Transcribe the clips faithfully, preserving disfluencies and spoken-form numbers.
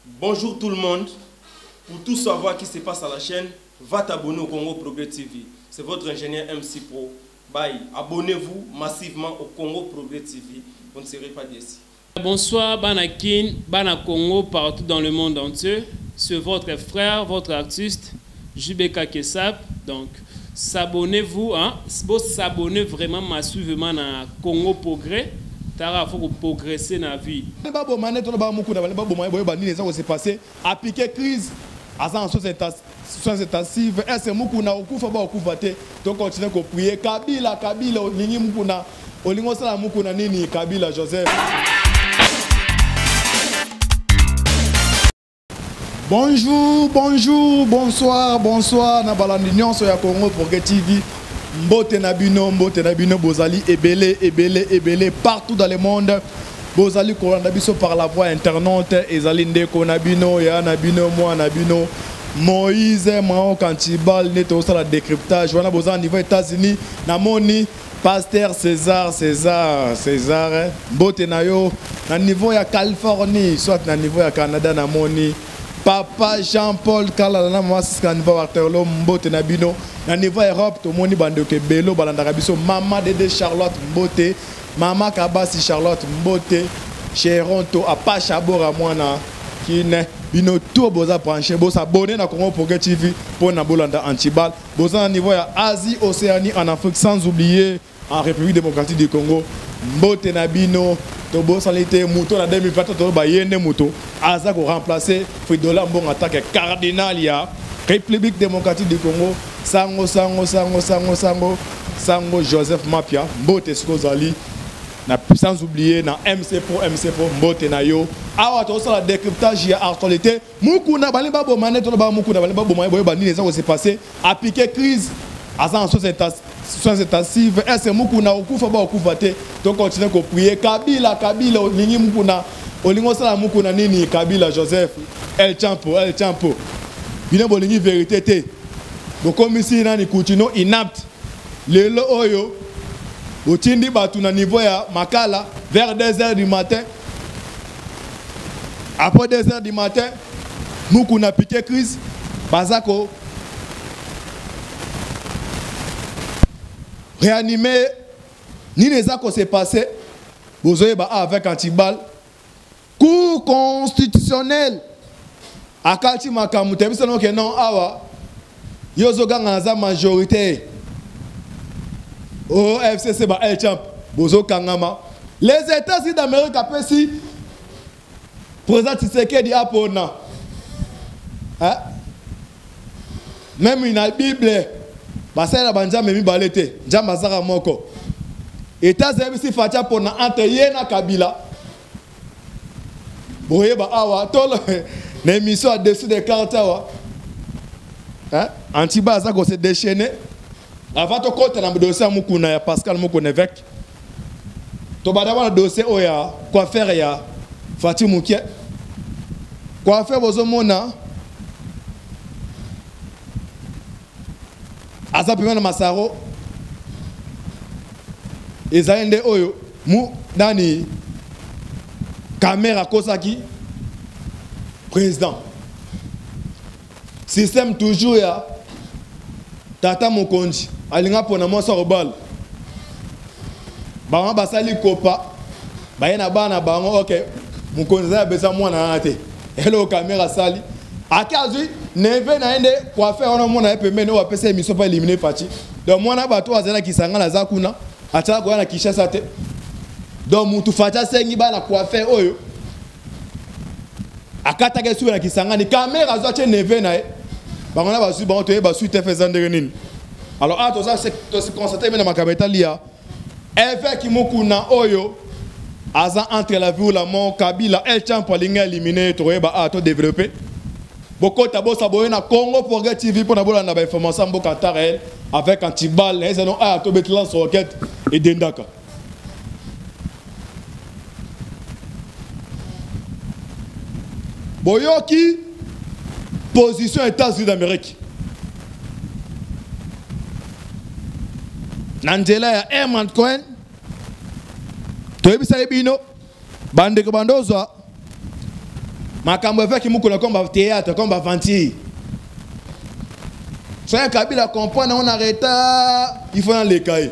Bonjour tout le monde. Pour tout savoir qui se passe à la chaîne, va t'abonner au Congo Progrès T V. C'est votre ingénieur M C Pro. Bye. Abonnez-vous massivement au Congo Progrès T V. Vous ne serez pas déçus. Bonsoir, Banakin, Bana Congo, partout dans le monde entier. C'est votre frère, votre artiste, J B K Kessap. Donc, s'abonnez-vous, hein? Vous s'abonnez vraiment massivement à Congo Progrès. Tara, il faut progresser dans la vie. Il s'est passé à piquer crise. À soins intensifs, est-ce que Mukuna okufa ba okufa te to continuer ko prier Kabila Kabila ningi Mukuna olingo sala Mukuna nini Kabila Joseph. Bonjour, bonjour, bonsoir, bonsoir na balandi nyonso ya Congo Progrès T V. Mbote na bino, mbote na bino bozali ebele ebele ebele partout dans le monde. Bozali kolanda biso par la voie internaute ezali ndeko na bino ya na bino moi na bino Moïse Mao Kantibal neto sala décryptage wana boza niveau États-Unis na moni Pasteur César César César mbote na yo na niveau ya Californie soit na niveau ya Canada na moni Papa Jean-Paul Kala na mama Scanva Waterloo mbote na bino na niveau Europe to moni bandoke belo balanda biso Mama Dede Charlotte mbote Mama Kabasi Charlotte mbote Cheronto Apacha Bora mwana kine bino tout boza branché boza abonné na Congo Progrès T V pour na bolanda Antibal boza na niveau ya Asie Océanie en Afrique sans oublier en République démocratique du Congo mbote na bino to boza lité muto na deux mille vingt to ba yende muto aza ko remplacer Fridola Mbongo attaque cardinal ya République démocratique du Congo sango sango sango sango sango sango Joseph Mapia mbote skozali sans oublier na M C Pro M C Pro mbote na yo awa to sala décryptage ya actualité mukuna bali ba bomane to ba mukuna bali ba bomane boye bani les se passer à piquer crise azan soins intensifs est mukuna okufa ba okufa te to continuer ko prier Kabila Kabila ningi mukuna olingo sala mukuna nini Kabila Joseph El Champo El Champo bino bolingi vérité te bokomisi nani Coutinho inapte lelo oyo Otindi batu na niveau ya Makala vers deux heures du matin. Après deux heures du matin, nous qu'on a piqué crise, Bazako réanimé, ni les accords s'est passé, Bozoé ba avec Antibal, cour constitutionnel. Akati makamute, mais non que non awa, yozoga ngaza majorité. Oh, F C C, bah, El Champ, Bozo Kangama. Les États-Unis d'Amérique, après si, président Tshisekedi a pour nous. Même une Bible, bah, c'est la banja, mais mi balete, Jamazara Moko. États-Unis, si Fatia pour nous, entre Yena Kabila. Boye, bah, awa, tol, l'émission au-dessus des cartes, awa. Antiba, ça, qu'on s'est déchaîné. Avant de compter dans le dossier Mukuna Pascal Mukuna évêque, tu vas avoir le dossier Oya, quoi faire ya Fatim Mouké, quoi faire vos homona, Azapimena Masaro, Ezaende Oyo, Mou Dani, Kamera Kosaki, président. Système toujours ya Tata Mokonji. Alinga pona mosa robal ba basali kopa ba yana bana ba ngo OK mukonza besa mwana ate hello caméra sali akazi neve na ende kwa faire ona mona pembeni wa pesa émission pas éliminer Fati donc mwana bato azana kisanga la zakuna atala ko na Kishasa te donc mutu Fati sengi bana kwa faire oyo akata ke sur na kisanga ni caméra zo te neve na e ba ngona ba su ba to e ba su te fezandere nini. Alors, à tout ça, c'est constaté dans ma capitale, il y a effet qui m'a oyo, entre la vie ou la mort, Kabila, El Champo, éliminé, tu vois, à tout développer. Beaucoup de s'abonner à Congo Progrès T V pour avoir une information avec Antibal, les anneaux à tout betlan sur roquette et Dendaka. Boyoki, position États-Unis d'Amérique. Nangela ya Herman Cohen toyebisa bino bande ko bandoza makambo avec qui mukuna comme théâtre comme aventure. Soyez Kabila comprendre on arrête il faut dans les cahiers.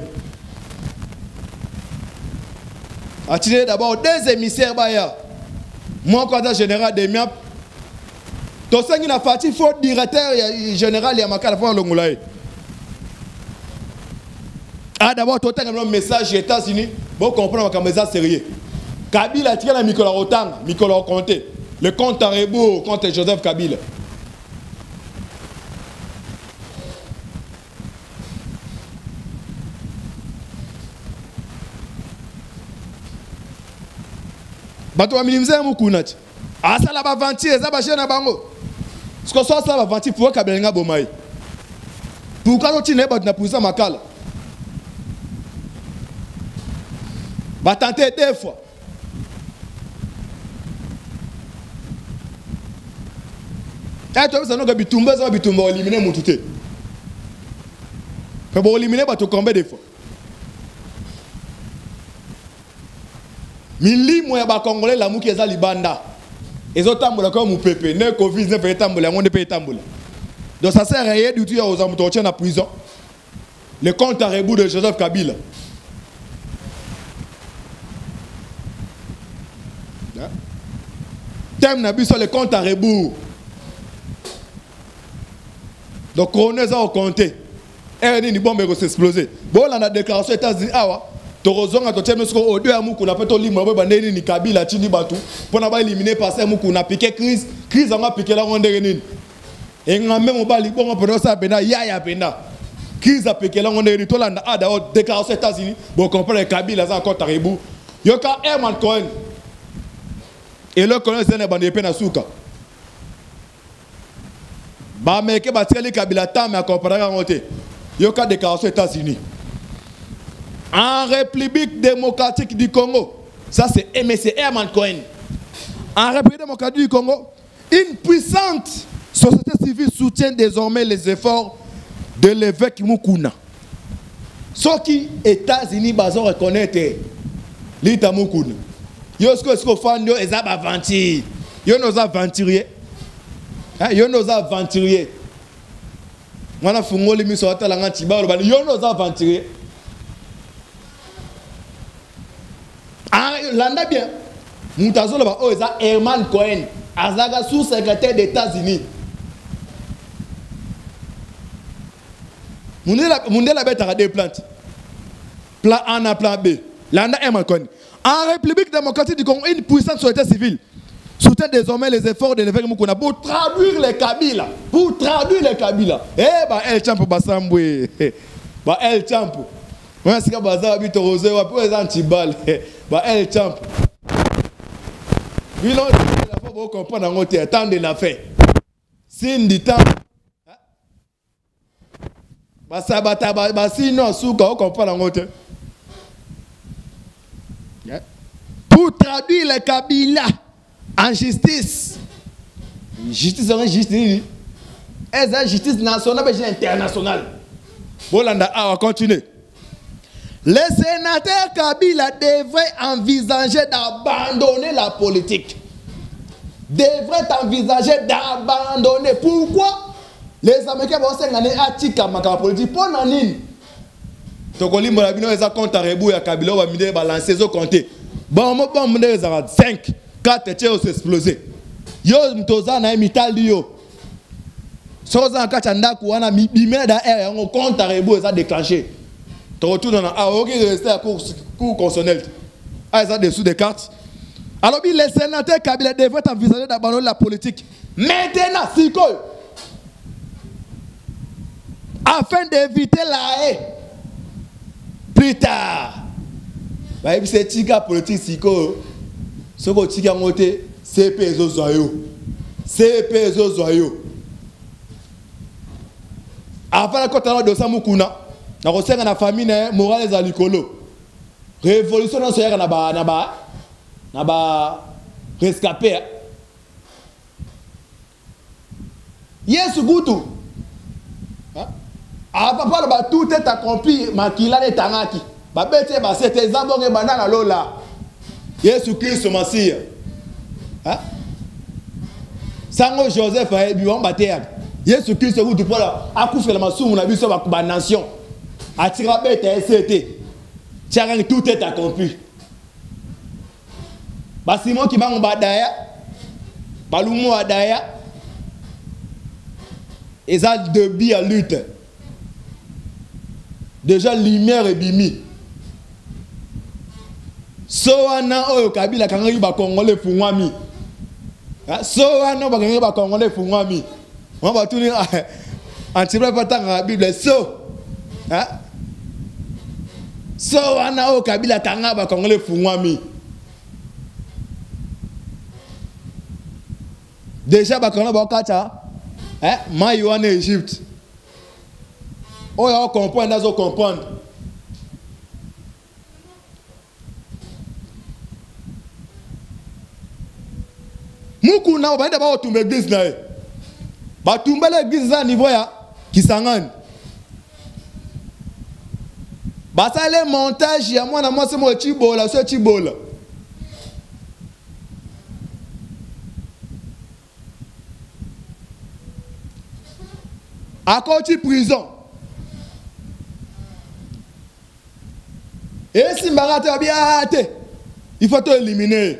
Attirer d'abord deux émissaires baya. Moi quand général de Miap. To sangi na fati faut directeur général ya makala pour longolai. Ah d'abord to tanga un message aux États-Unis, bon comprendre makambo ça sérieux. Kabila tika na Nicolas Rotang, Nicolas Conté. Le compte à rebours contre Joseph Kabila. Bato wa minimze mukunati. Asa la ba vanti eza ba jena bango. Sko so sa ba vanti pour Kabila nga bomai. Pour ka loti ne ba na puisa makala. Ba tenter deux fois. Et toi ça no ga bitumba za bitumba éliminer mutute. Fa bo éliminer ba to combien de fois. Mili moya ba congolais la muki eza libanda. Ezo tambola comme mu pepe, ne covid ne peut tambola, on ne peut tambola. Donc ça sert à rien du tout aux amutotiens en prison. Le compte à rebours de Joseph Kabila. Thème n'a plus sur le compte à rebours. Donc on est au compter. Et ni bombe va s'exploser. Bon on a déclaration États-Unis awa. Torozonga to teme sko o deux amu kuna peto limo ba bandeni ni Kabila chini batu. Pona ba éliminer passer amu kuna piquer crise, crise anga piquer la ronde nini. Et ngame mo ba li bongo pena ça pena ya ya pena. Crise a piquer la ronde nini to landa ada o déclaration États-Unis. Bon comprendre Kabila za encore taribu. Yoka Herman Cohen. Et le colonel Zene bande pena suka. Ba meke ba tireli Kabila ta mais comprendre en côté. Yoka déclaration États-Unis. En République démocratique du Congo, ça c'est M C Herman Cohen. En République démocratique du Congo, une puissante société civile soutient désormais les efforts de l'évêque Mukuna. Ce qui États-Unis bazo reconnaître l'État Mukuna. Yo ce que ce que fan yo ezaba aventurier. Yo nos aventuriers. Hein, yo nos aventuriers. Mwana fungoli miso atalanga tiba yo nos aventuriers. Ah, l'anda bien. Moutazo là-bas, oh, ça Herman Cohen, Azaga sous-secrétaire des États-Unis. Moundela bête a des plantes. Plan A à plan B. L'anda Herman Cohen. En République démocratique du Congo, une puissante société civile soutient désormais les efforts de l'évêque Mukuna pour traduire les Kabila. Pour traduire les Kabila. Eh, bah, El Champo Bassamboué. Bah, El Champo. Moi, c'est que Baza habite au Rosé, ou après les antibales. Bah, El Champ. Oui, non, il faut beaucoup comprendre en côté. Tant de la fait. Signe du temps. Bah, ça va, bah, sinon, souka, on comprend en côté. Pour traduire le Kabila en justice. Justice, c'est justice. Est-ce la justice nationale ou internationale? Bon, là, on va continuer. Le sénateur Kabila devrait envisager d'abandonner la politique. Devrait envisager d'abandonner. Pourquoi? Les Américains vont s'engager à Tika la politique. Pour Nanine. Tokoli Morabino est à compte à Rebou et Kabila va me balancer au compter. Bon, bon, bon, cinq, quatre, et explosé. Yo, m'toza na mital yo. Soza kachanda kuana bimé da air on compte à Rebou et ça déclenché. Tu retournes dans ah ok rester à cour cour constitutionnelle. Ah ça dessous des cartes. Alors bien les sénateurs Kabila devraient envisager d'abandonner la politique. Maintenant, si quoi? Afin d'éviter la haie. Plus tard. Bah c'est tika politique si quoi? Ce que tika monté C P zo zoyo. C P zo zoyo. Avant la côte de Samukuna. Na kosenga na famille na morale za likolo. Révolution na soyaka na ba na ba na ba rescapé. Yesu gutu. Hein? Ah papa ba tout est accompli makila ne tangaki. Ba bete ba c'était zabonge banana lola. Yesu Christ Masia. Hein? Sango Joseph a ébu en bataille. Yesu Christ vous pour la akufa la masumu na biso ba nation. Atira bête S T. Tiarang tout est accompli. Basimo qui bango badaya. Balumo adaya. Et ça de bi à lutte. Déjà lumière et bimi. So wana oyo kabila kangai ba Congolais fungwami. So wana ba kangai ba Congolais fungwami. On va tout dire antibre patanga Bible so. Hein? So wana oyo kabila kanga ba Congolais fungwami. Déjà ba Congolais ba kacha. Hein? Mai wana Égypte. Oyo comprendre azo comprendre. Muku na baenda ba otumba église na e. Ba tumba l'église à niveau ya Kisangani. Ba ça le montage ya mwana mwasi mo chibola so chibola. A côté prison. Et si mbarate obiate, il faut te éliminer.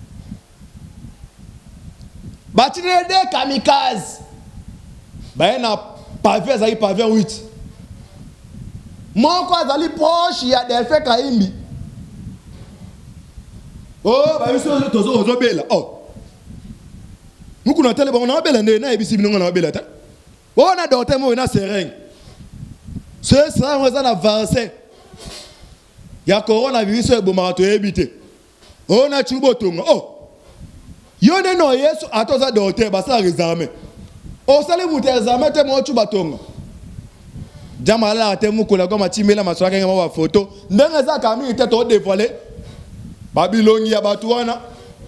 Batine de kamikaze. Bah na pavé azali pavé huit. Mon quoi azali proche ya Delphin Kaimbi. Oh bah biso tozo ozo bela. Oh. Muku na tele ba na bela ne na ebisi binonga na bela ta. Oh na dote mo na sereng. Ce sera on na avancé. Ya coronavirus e bomarato ebité. Oh na chubotonga. Oh. Yone no Yesu atoza dote basa rezame. O sale muté rezame te mo chubatonga. Jamala te mukula goma chimela maswaka ngama wa photo. Ndenge za kami te to dévoiler. Babiloni ya batu wana.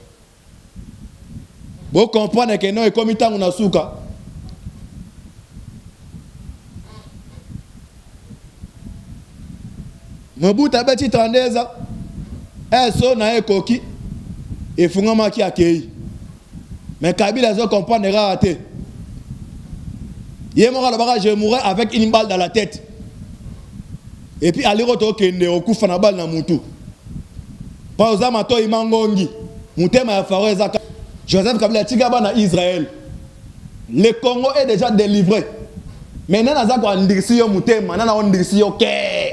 Bo comprendre que non e komi tangu na suka. Mobuta beti trandeza. Eh so na e koki. Et fungama ki akei. Mais Kabila zo comprendre raté. Yé mora la je mourrai avec une balle dans la tête. Et puis aller roto kende okufa na balle na mutu. Pa ozama to imangongi. Mutema ya faro ezaka. Joseph Kabila tigaba na Israël. Le Congo est déjà délivré. Maintenant naza ko ndirisi yo mutema, nana on ndirisi yo ke.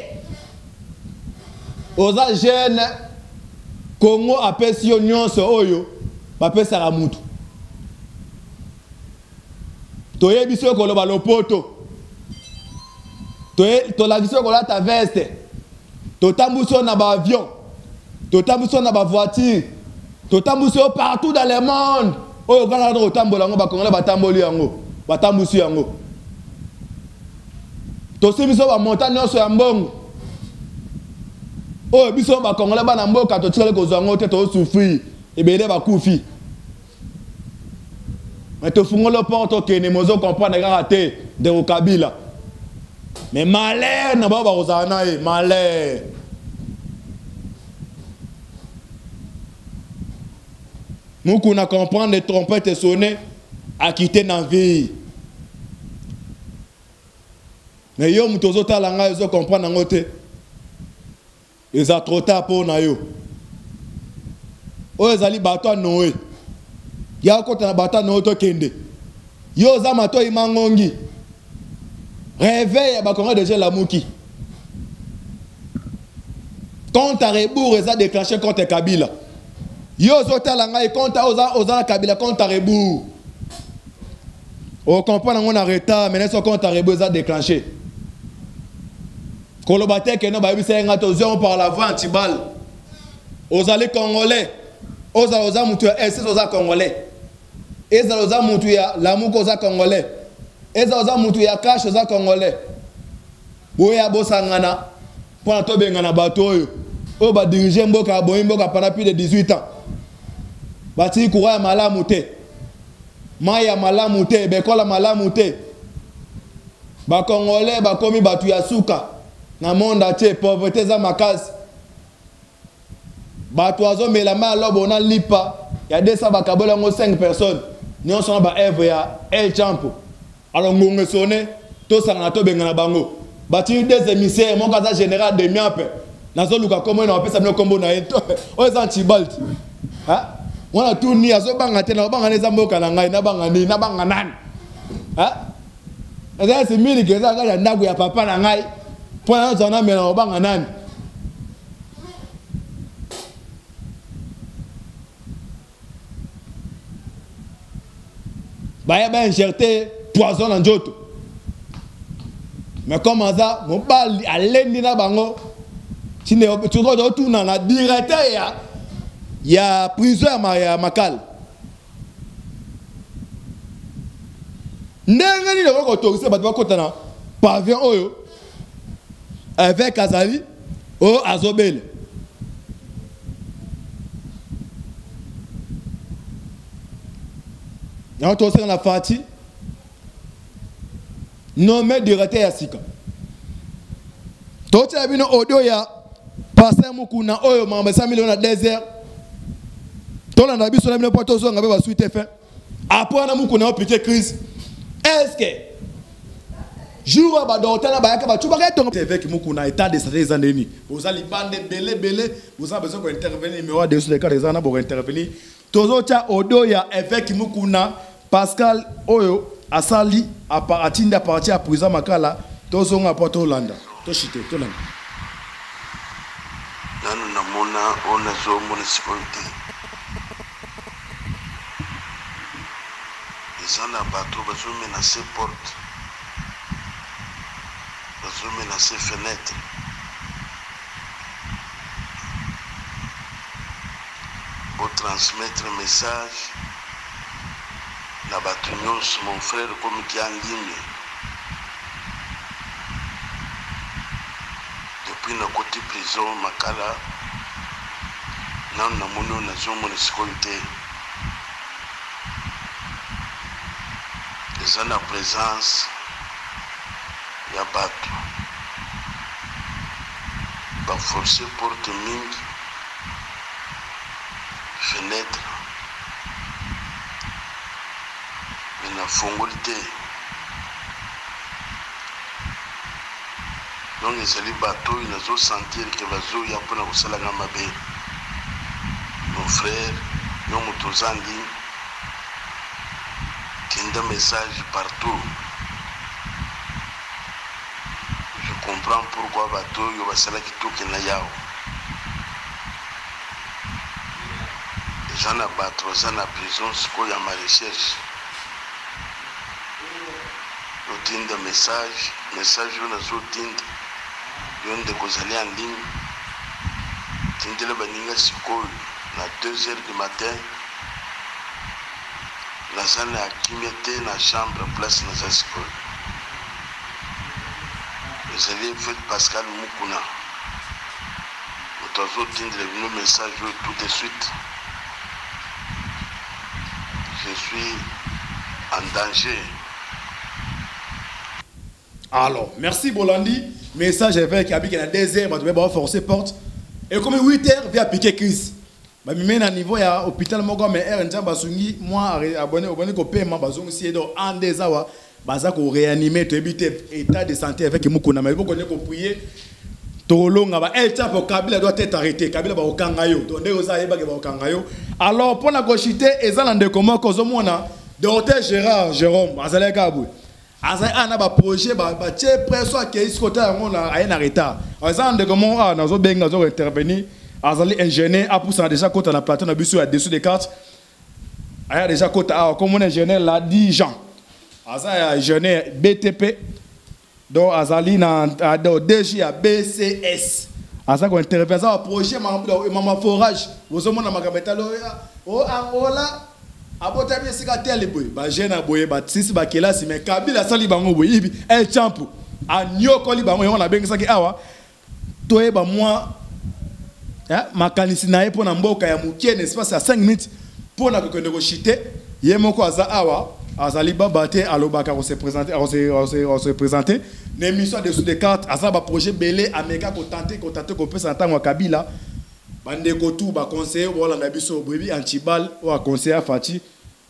Oza jeune Congo apesi yo nyonso oyo bapesa la mutu. Toye biso ko loba lopoto. Toye to la biso ko la ta veste. To tambuso na ba avion. To tambuso na ba voiture. To tambuso partout dans le monde. Oyo kana ro tambola ngo ba kongola ba tamboli yango. Ba tambusu yango. To se biso ba montagne nyonso ya mbongo. Oyo biso ba kongola ba na mboka to tsele ko zango te to souffrir. Ebele ba kufi. Mais tu fous le porte que les mozo comprennent raté de Kabila. Mais malheur n'a pas osana e malheur. Nous qu'on a comprendre les trompettes sonner à quitter dans vie. Mais yo mutozo talanga yo comprendre ngote. Ils a trop tard pour na yo. O ezali bato Noé. Ya kota na bata no to kende yo za mato imangongi réveil ba kongo déjà la muki quand ta rebour eza déclenché contre Kabila yo zo talanga e contre oza oza Kabila contre rebour o comprendre on a retard mais so contre rebour eza déclenché kolobate que no ba bisa ngato zo par la voie anti-balle ozali congolais oza oza mutu est oza congolais eza oza mutu ya lamuko oza congolais eza oza mutu ya cash oza congolais boya bosangana pona to bengana bato oyo o ba diriger mboka boyi mboka pendant plus de dix-huit ans bati courant ya malamu te maya malamu te bekola malamu te ba congolais ba komi batu ya suka na monde entier pauvreté za makasi batu azo melama lobo na lipa ya deux cents bakabola ngo cinq personnes Nous sommes à Eve ya El Champo. Alors ngonge sonné, to sanga to benga na bango. Bati des émissaires, mon casa général de Miape. Nazo luka comme on appelle ça no combo na eto. O za Tibalt. Hein? On a tout ni azo banga te na banga les amboka na ngai na banga ni na banga nan. Hein? Eza c'est mili que ça ga ndagu ya papa na ngai. Point na zana me na banga nan. Baya ba injecté poison en joto. Mais comme ça, mon bal à l'ennemi na bango. Si ne tu dois tout na la directeur ya ya prison ma makal. Ndenge ni le ko autorisé ba ko tana pavillon oyo avec Azali o Azobel. Nous avons la Fati, nommé directeur ya Sika. Tout le monde audio ya passé mukuna oyo mamba cent millions na désert. Tout le monde a vu sur la mine porte sur ngaba suite fait. Après na mukuna piqué crise. Est-ce que jour ba docteur na ba ka ba tuba ka ton avec mukuna état de santé zandeni. Vous allez bande belé belé, vous avez besoin d'intervenir numéro de sur les cas des ans pour intervenir. Tozo tia audio ya avec mukuna Pascal oyo asali apa atinda parti à prison makala tozo nga poto Hollanda to chite to landa nanu namona ona zo municipality izana bato bazo menacer porte bazo menacer fenêtre pour transmettre message na bato nyonso mon frère comme qui en ligne depuis na côté prison makala nan na mono na zo municipalité les en présence ya bato ba forcer porte mingi fenêtre na fongolité donc les ali bateau ils nous sentir que bazo ya pona kosala nga mabe mon frère yo mutozandi tinda message partout je comprends pourquoi bateau yo basala kitoke na yao déjà na bateau za na prison siko ya ma recherche tinda message message on a zo tinda yon de kozali en ligne tindele baninga sikoyo na deux heures du matin la salle a kimete na chambre place na za sikoyo les alliés fait Pascal Mukuna otazo tindele bino message tout de suite je suis en danger. Alors, merci Bolandi. Message avec Abik dans désert, bah tu vas forcer porte. Et comme huit heures via piquer crise. Bah mi à niveau ya hôpital mogo mais er nja basungi moi abonné abonné ko paiement bazongi si do en des awa baza ko réanimer to éviter état de santé avec mukuna mais boko ne ko prier to longa ba el tapo Kabila doit être arrêté Kabila ba okanga yo to nde oza yeba ke ba okanga yo. Alors pour la gauchité ezala ndeko ko zo mona docteur Gérard Jérôme azala kabou Azai ana ba projet ba ba tie presso ke iskota yango na ayena retard. Azan de comment ah nazo benga zo intervenir. Azali ingénieur a poussé déjà côté na plateau na biso à dessus des cartes. Aya déjà côté ah comme on ingénieur là dix gens. Azai ingénieur B T P. Donc azali na do D G à B C S. Azai ko intervenir ça projet mama forage. Vous omona makabeta lo o Angola. Abota bien sika tele boy ba jeune boy ba sisi ba kelasi mais Kabila sali bango boy ibi El Champo a nyoko li bango on a bengisa ki awa toye ba moi ya makanisi na ye pona mboka ya mukie espace à cinq minutes pona ko kende ko chiter ye moko aza awa azali babate alobaka ko se présenter on se on se présenter l'émission dessous des cartes aza ba projet belé ameka ko tenter ko tenter ko pesa ntango Kabila bande ko tout ba conseiller wala na biso brevi antibal ou conseiller Fati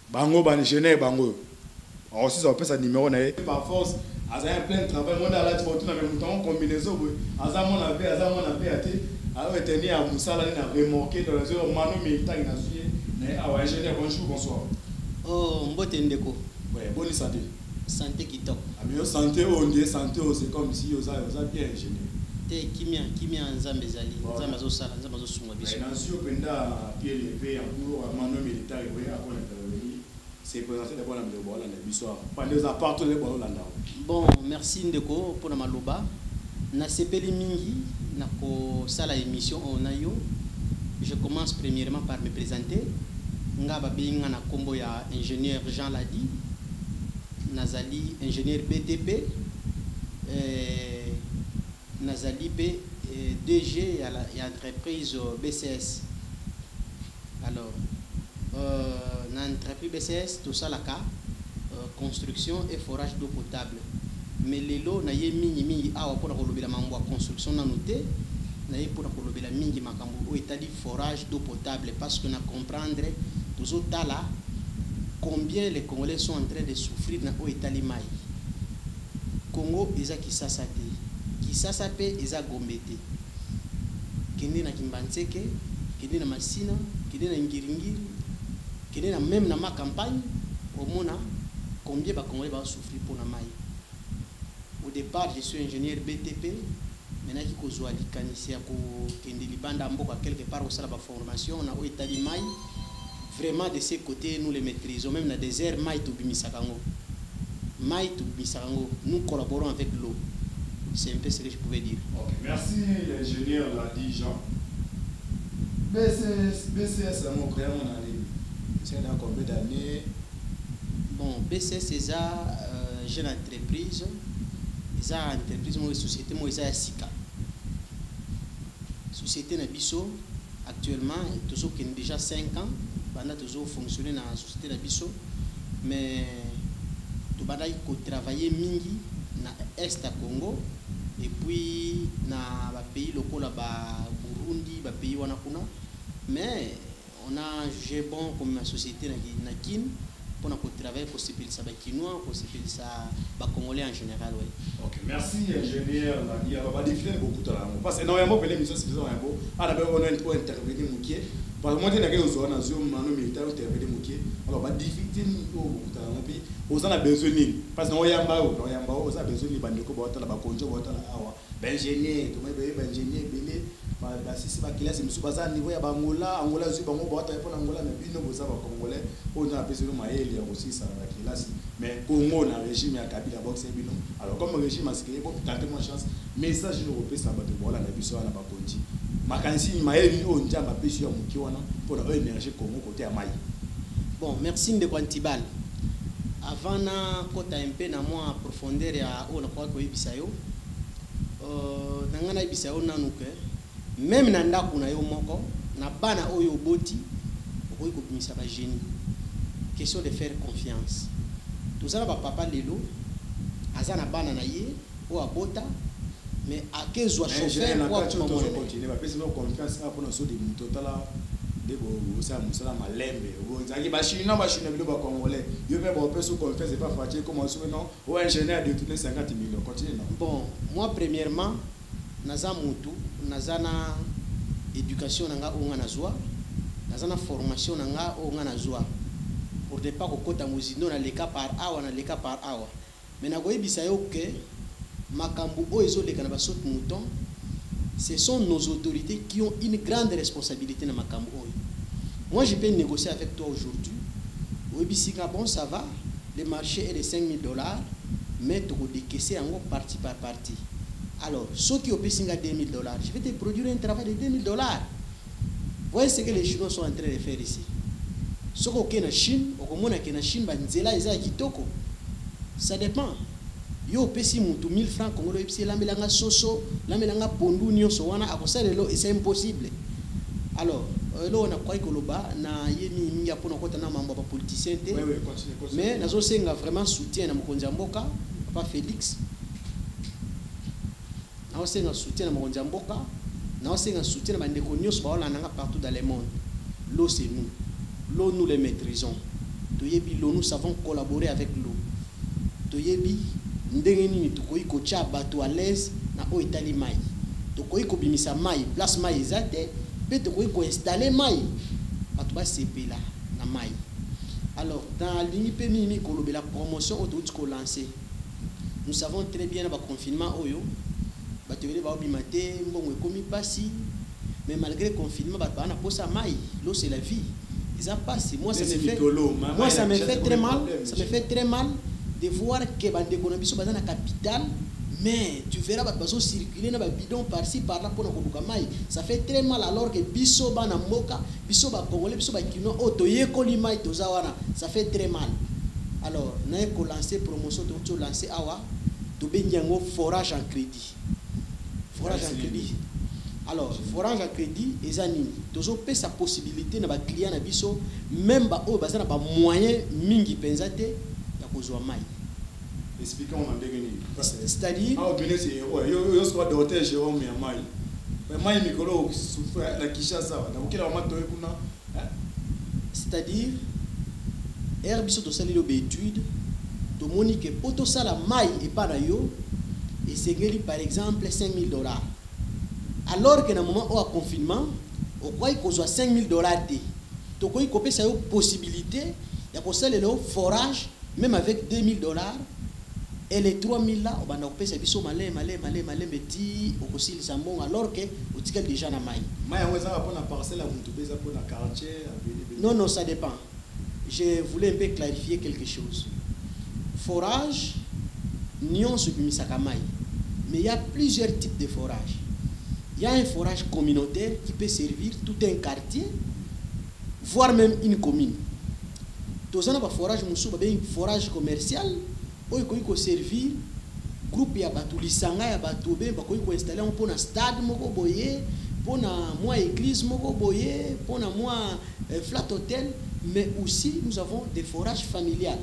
bango ban ingénieur bango aussi ça peut ça numéro na par force aza un plein travail monde ala photo na même temps combinaison aza mon abe aza mon abe até alors tenir à musala na remorquer dans les heures mano militant na suye na awa ingénieur bonjour bonsoir oh mbote ndeko ouais bonne santé santé kitoko amio santé on dit santé c'est comme si oza oza bien ingénieur te kimia kimia nzambe zali nzambe azosala nzambe azosungwa biso na sio penda pied levé en cours mano militant et après intervenir c'est présenté d'abord la mbo la biso pendant ça partout les bon landa bon merci ndeko pour na maloba na sepeli mingi na ko sala émission on ayo je commence premièrement par me présenter nga ba binga na kombo ya ingénieur Jean Ladi nazali ingénieur B T P euh nazali B D G à la entreprise B C S alors euh dans l'entreprise B C S tout ça là ka construction et forage d'eau potable mais lelo na ye mingi mingi awa pour kolobela mambo ya construction na noté na ye pour kolobela mingi makambo o etali forage d'eau potable parce que na comprendre toujours tala combien les Congolais sont en train de souffrir na o etali mai Congo eza kisasa te kisasa pe eza gombete kende na Kimbanzeke kende na Masina kende na Ngiringiri kende na même na ma campagne au mona combien ba Congolais va souffrir pour na mai. Au départ je suis ingénieur B T P maintenant qui kozwa likanisi ya ko kende libanda mboka quelque part au sala ba formation na o etali mai vraiment de ces côtés nous les maîtrisons même dans désert mai to bimisakango mai to bimisakango nous collaborons avec l'eau. C'est un peu ce que je pouvais dire. OK, merci l'ingénieur Ladi Jean. B C S a mon créé mon année. C'est dans combien d'années? Bon, B C S c'est ça euh, jeune entreprise. C'est une entreprise moi société moi c'est Sika. Société na biso actuellement toujours qui déjà cinq ans, pendant toujours fonctionner dans la société na biso mais tout badaï ko travailler mingi na est à Congo et puis na ba pays locaux là bas Burundi, ba pays wana kuna mais on a jugé bon comme la société na kin pour na ko travailler pour s'appeler ça ba kinois pour s'appeler ça ba congolais en général ouais. OK, merci ingénieur Ladi on va définir beaucoup de là parce que normalement pour l'émission c'est besoin un beau ah d'abord on a une point intervenir mukié parce que moi tu n'as que aux na zoom mano militaire intervenir mukié alors ba difficulté beaucoup de là puis aux a besoin parce que on yamba on yamba on a besoin ni bandeko ba otala ba konjo ba otala awa ba ingénieur to mai ba ingénieur belé ba ba sisi ba classe musu baza niveau ya bangola angola zu bango ba otala pour angola mais bino boza ba congolais on a besoin maeli ya aussi ça ba classe mais Congo na régime ya Kabila boxe bino alors comme régime asikeye bon tenter mon chance message no repé ça ba de bola na biso na ba konji makanisi maeli o njamba pesu ya muki wana pour la énergie Congo côté ya mai. Bon, merci de Quantibal. Avant na kota un peu na moi profondeur ya o na kwa ko ibisayo euh nangana ibisayo nanuke même na ndako na yo moko na bana oyo boti okoyi ko bimisa ba génie question de faire confiance tout ça ba papa lelo azana bana na ye o abota mais akezwa chauffeur kwa tout continuer ba pesi confiance na pona so de mutotala debo ça musala malembe bonzaki ba china ba china bilo ba congolais yo même ba peso confiance c'est pas facile comme on sait non ou ingénieur de tourner cinquante millions continue non. Bon moi premièrement naza mutu nazana éducation nanga onga nazwa nazana formation nanga onga nazwa pour ne pas kokota muzino na leka par awa na leka par awa mais na koyebisa yo ke makambu o ezoleka na basot mouton ce sont nos autorités qui ont une grande responsabilité dans makambu oyo. Moi je peux négocier avec toi aujourd'hui oyebisika bon ça va le marché est de cinq mille dollars mais tu peux décaisser en partie par partie. Alors ceux qui ont payé deux mille dollars je vais te produire un travail de deux mille dollars. Voyez ce que les Chinois sont en train de faire ici. Ce qu'on a en Chine, on a en Chine, ça dépend. Yo pesi mutu mille francs congolais pesi la melanga soso, la melanga pondu nyonso wana akosala lo c'est impossible. Alors, là on a quoi que loba na yemi mingi apona kota na mambo ba politicien té. Oui oui, continue continue. Mais nazo senga vraiment soutien na mokonzi mboka, papa Félix. Na senga soutien na mokonzi mboka, na senga soutien na bandeko nyonso ba olanda nga partout dans le monde. L'eau c'est nous. L'eau nous les maîtrisons. toyebi l'eau, nous savons collaborer avec l'eau. Toyebi ndenge nini tokoki kotia bato à l'aise na o etali mai. Tokoki kobimisa mai, place mai ezate, pe tokoki ko installer mai. Bato ba sepela na mai. Alors dans l'I P M I kolobe la promotion autour ko lancer. Nous savons très bien le confinement oyo. Bato vele ba obimate mbongo ekomi pasi. Mais malgré le confinement, bato ana posa mai, l'eau c'est la vie. Ils ont passé. Moi ça me fait Moi ça me fait très mal, ça me fait très mal de voir que bande konabiso bazana na capitale. Mais tu verras bazo circuler na bidon par-ci par-là pour na mai. Ça fait très mal alors que biso bana moka, biso ba congolais, biso ba kino otoye kolimai tozawana. Ça fait très mal. Alors, na ko lancer promotion to lancer awa to benyango forage en crédit. Forage en crédit. Alors, forage en crédit ezanini. Tozo pe sa possibilité na ba client na biso même ba o bazana ba moyen mingi penzate ya kozwa mai. Expliquons en dégueulasse. C'est-à-dire ah bien c'est ouais yo yo soit docteur Jérôme ya mai. Mais mai mikolo souffre la Kinshasa na okela ma toye kuna. C'est-à-dire herbiso to sali lo étude to moni que poto sala mai et pas na yo et c'est par exemple cinq mille dollars. Alors que dans le moment où il confinement, on croit qu'il y a cinq mille dollars. Donc il y a une possibilité, il y a un forage, même avec deux mille dollars, et les trois mille là, on va payer ça biso malé malé malé malé petit au aussi les sambon alors que on tient déjà na mai. Mai on va pour la parcelle on te pèse pour la quartier. Non non ça dépend. Je voulais un peu clarifier quelque chose. Forage, nion se bimisaka mai. Mais il y a plusieurs types de forage. Il y a un forage communautaire qui peut servir tout un quartier, voire même une commune. Tous un forage musu un forage commercial, où il peut servir groupe ya batu lisanga ya batu be ba ko installer un pour un stade moko boye, pour un moi église moko boye, pour un moi flat hotel, mais aussi nous avons des forages familiales.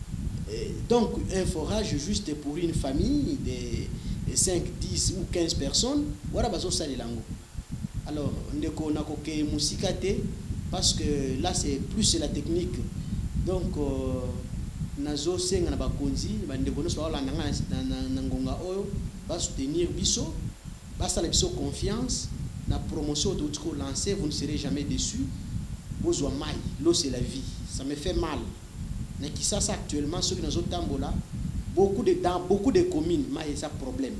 Et donc un forage juste pour une famille de cinq, dix ou quinze personnes, voilà bazo sali lango. Alors ndeko nakoke musikate parce que là c'est plus la technique. Donc nazo senga na bakonzi bandeko no so la nanga na ngonga oyo ba soutenir biso, ba sala biso confiance na promotion de tout lancer, vous ne serez jamais déçus. Besoin mai, l'eau c'est la vie. Ça me fait mal. Mais qui ça actuellement ceux qui dans autres tambola beaucoup de dans beaucoup de communes mai ça problème.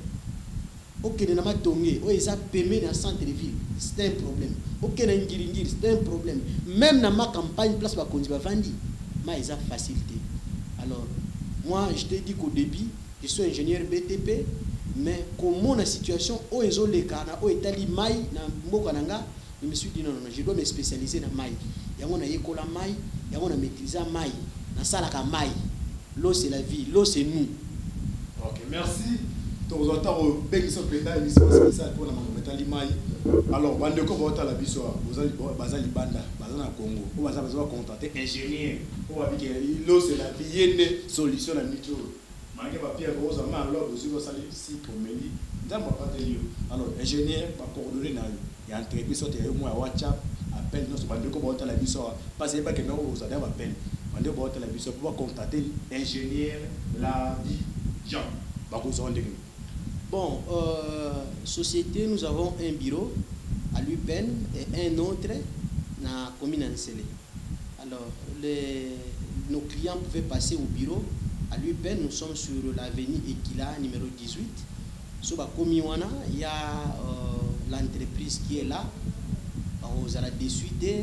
OK na matongé, o ça permet dans centre de ville, c'est un problème. OK na ngiringiri, c'est un problème. Même dans ma campagne place ba konzi ba vandi, mai ça facilité. Alors moi je te dis qu'au début, je suis ingénieur B T P, mais comment la situation o ezo le kana o etali mai na mboka nanga, je me suis dit non non, je dois me spécialiser dans mai. Yango na yekola mai, yango na maîtriser mai. Na salaka mai. L'eau c'est la vie, l'eau c'est nous. OK, merci. Donc vous entendez bien ce président émission spéciale pour la metali mai. Alors bande ko bota la biso, vous allez bazali banda, bazana Congo. On va besoin contacter ingénieur. On va dire que l'eau c'est la vie, il y a une solution la mito. Manque papier rose ma alors vous allez salir si pour meli. Dans ma pas alors ingénieur pas coordonner na yo. Il y a entreprise sorte yo moi WhatsApp appel non bande ko bota la biso parce que pas que non vous allez appel. Bande ko bota la biso pour contacter ingénieur la vie Jean. Ba ko zonde. Bon, euh, société, nous avons un bureau à l'U P E N et un autre na commune Ansele. Alors, les, nos clients pouvaient passer au bureau à l'U P E N. Nous sommes sur l'avenue Ekila, numéro dix-huit. Sur la commune, il y a euh, l'entreprise qui est là. Vous allez désuiter,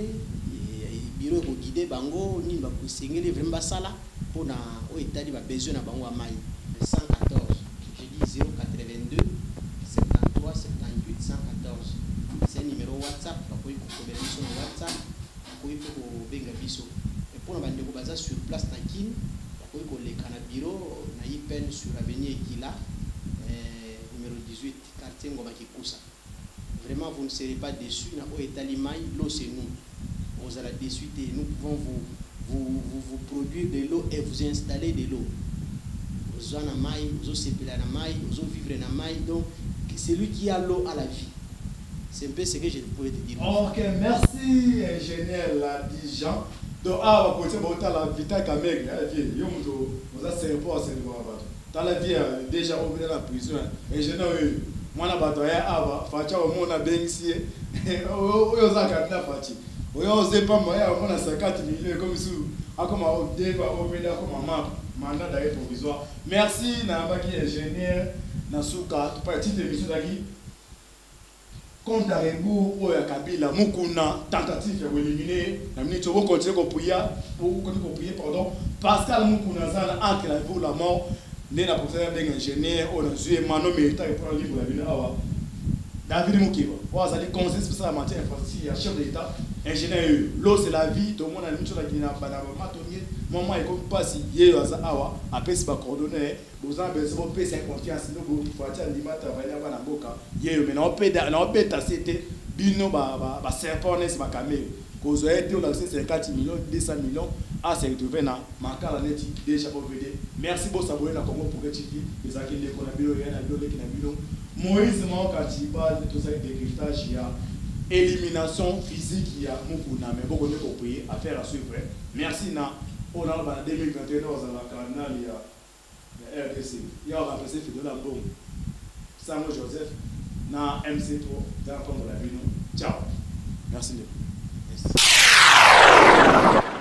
le bureau est guidé, bango, ni va pousser vraiment ça là pour na au état de besoin na bango à maï. cent quatorze. zéro quatre-vingt-deux soixante-treize soixante-dix-huit cent quatorze. C'est un numéro WhatsApp. Vous pouvez vous sur WhatsApp. Vous pouvez vous benga biso. Et pour la bande de sur place Takin, vous pouvez aller au bureau na I P E N sur l'avenue Ekila, numéro dix-huit, quartier Ngoma Kikusa. Vraiment, vous ne serez pas déçus. Na o etalimai, l'eau c'est nous. Vous allez déçus et nous pouvons vous, vous, vous, vous produire de l'eau et vous installer de l'eau. Vous avez la maille, vous avez la maille, vous avez vivre la maille. Donc, c'est lui qui a l'eau à la vie. C'est un peu ce que je pouvais te dire. Ok, merci, ingénieur Ladi Jean. Donc, ah, on va continuer à la vita camègue, la vie, yo moto, on a cinq pour c'est le bateau. Dans la vie, déjà au milieu de la prison, et je n'ai moi na bateau, ah, va, facha au monde a bien ici, oh, yo za kanda fachi. Oyo ose pas moyen on a cinquante millions comme si a comme au débat au milieu comme map, mandat d'arrêt provisoire. Merci na baki ingénieur na suka, tu pas petite émission d'aki. Comme Darembu ou Kabila, Mukuna, tentative de éliminer, la minute où on continue à prier, pour continuer à prier, pardon, Pascal Mukuna, Zana, entre la vie ou la mort, né la professeur d'un ingénieur, on a joué Mano Mérita et pour un livre, la vie David Mukiba, on a dit conseil spécial en matière infrastructure, chef d'État, ingénieur, l'eau c'est la vie, tout le monde a mis sur la Guinée, maman est comme pas si hier awa après c'est pas coordonné vous avez besoin de payer confiance nous vous faut attendre limite travailler dans la boca hier mais on peut on peut tasser bino ba ba ba serpent n'est pas camé cause a été on a cinquante millions deux cents millions à se retrouver na makala neti déjà pour V D merci pour s'abonner na Congo pour T V les akili les konabilo yana bilo les kinabilo Moïse Mokatiba tout ça décryptage il y a élimination physique il y a Mukuna mais beaucoup de compris affaire à suivre merci na on a en deux mille vingt et un dans la canal il y a R D C il y a remplacé Fidel Ambon Samuel Joseph na M C trois dans comme la vie ciao merci. Merci.